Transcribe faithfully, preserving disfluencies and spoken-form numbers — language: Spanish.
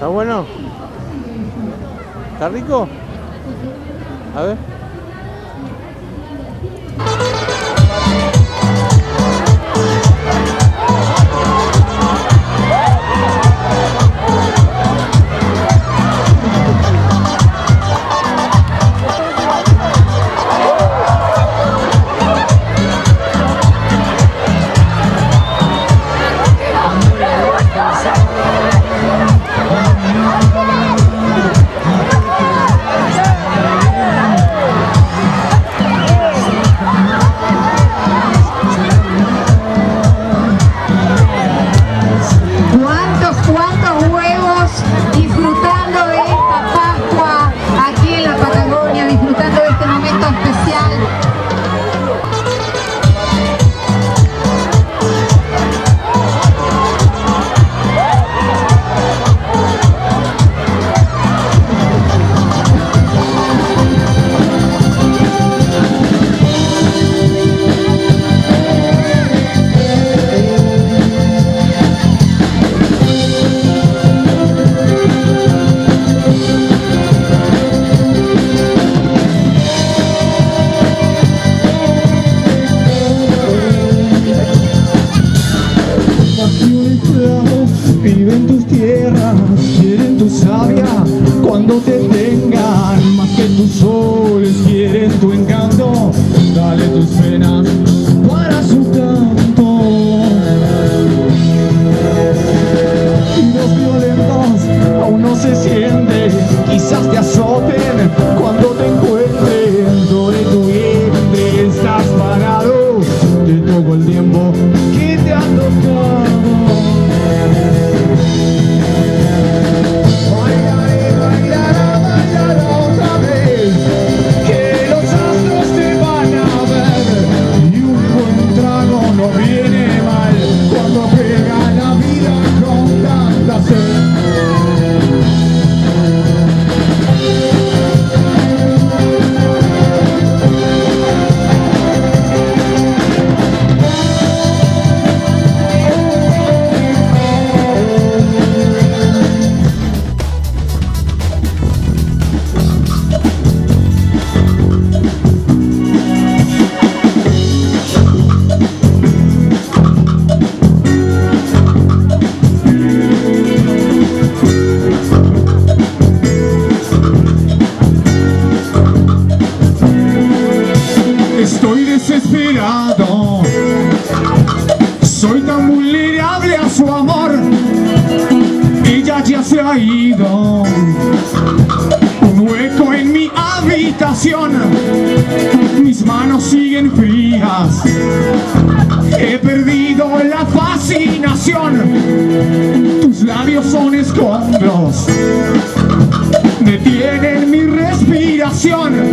¿Está bueno? ¿Está rico? A ver. Viven tus tierras, quieren tu savia cuando te tengan, más que tus soles quieren tu encanto, dale tus penas para su canto. Y los violentos aún no se sienten, quizás te azoten cuando te encuentren sobre tu vientre, estás parado, te toco el tiempo que te ha tocado. Estoy desesperado, soy tan vulnerable a su amor, ella ya se ha ido, un hueco en mi habitación, mis manos siguen frías, he perdido la fascinación, tus labios son escombros, detienen mi respiración.